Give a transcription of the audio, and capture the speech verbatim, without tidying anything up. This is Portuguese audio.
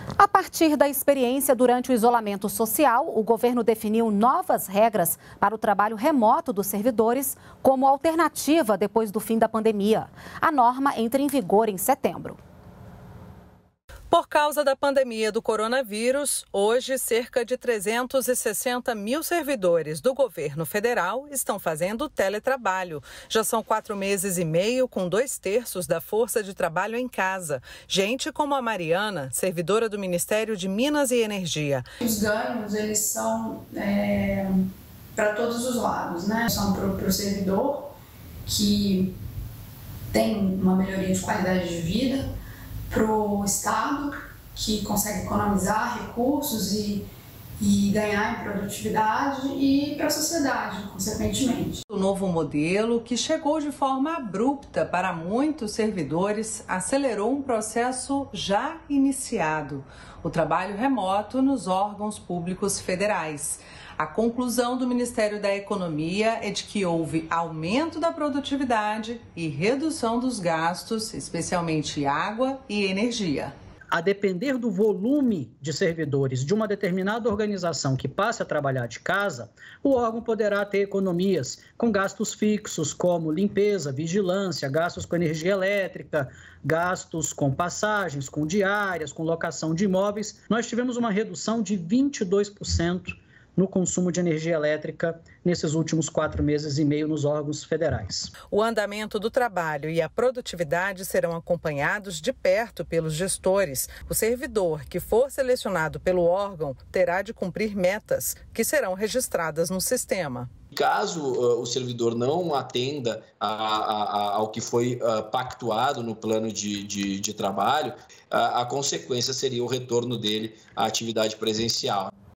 A partir da experiência durante o isolamento social, o governo definiu novas regras para o trabalho remoto dos servidores como alternativa depois do fim da pandemia. A norma entra em vigor em setembro. Por causa da pandemia do coronavírus, hoje cerca de trezentos e sessenta mil servidores do governo federal estão fazendo teletrabalho. Já são quatro meses e meio com dois terços da força de trabalho em casa. Gente como a Mariana, servidora do Ministério de Minas e Energia. Os ganhos, eles são é, para todos os lados, né? São para o servidor, que tem uma melhoria de qualidade de vida, para o Estado, que consegue economizar recursos e, e ganhar em produtividade, e para a sociedade, consequentemente. O novo modelo, que chegou de forma abrupta para muitos servidores, acelerou um processo já iniciado: o trabalho remoto nos órgãos públicos federais. A conclusão do Ministério da Economia é de que houve aumento da produtividade e redução dos gastos, especialmente água e energia. A depender do volume de servidores de uma determinada organização que passe a trabalhar de casa, o órgão poderá ter economias com gastos fixos, como limpeza, vigilância, gastos com energia elétrica, gastos com passagens, com diárias, com locação de imóveis. Nós tivemos uma redução de vinte e dois por cento no consumo de energia elétrica nesses últimos quatro meses e meio nos órgãos federais. O andamento do trabalho e a produtividade serão acompanhados de perto pelos gestores. O servidor que for selecionado pelo órgão terá de cumprir metas que serão registradas no sistema. Caso uh, o servidor não atenda a, a, a, ao que foi uh, pactuado no plano de, de, de trabalho, uh, a consequência seria o retorno dele à atividade presencial.